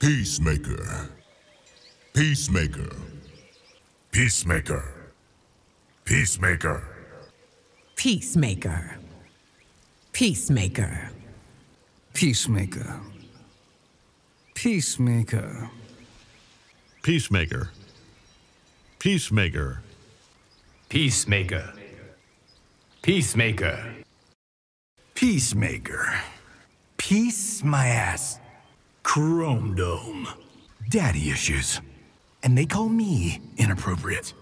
PeaceMaker. PeaceMaker. PeaceMaker. PeaceMaker. PeaceMaker. PeaceMaker. PeaceMaker. PeaceMaker. PeaceMaker. PeaceMaker. PeaceMaker. PeaceMaker. PeaceMaker. Peace my ass. Chrome Dome. Daddy issues. And they call me inappropriate.